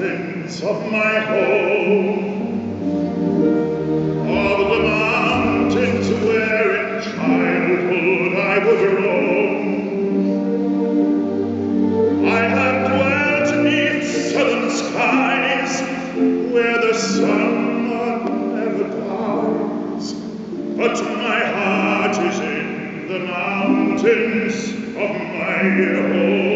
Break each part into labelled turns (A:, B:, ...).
A: mountains of my home, of the mountains where in childhood I would roam. I have dwelt beneath southern skies, where the sun never dies, but my heart is in the mountains of my home.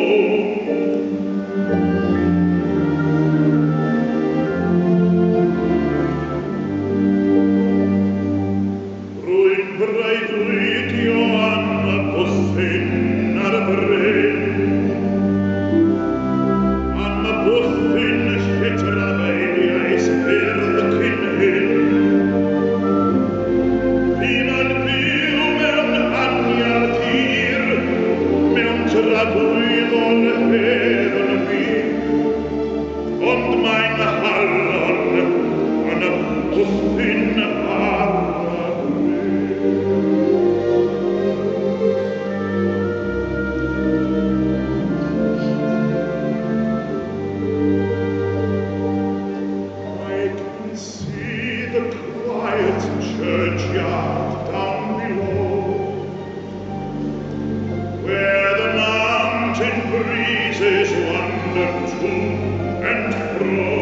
A: Churchyard down below, where the mountain breezes wander to and fro.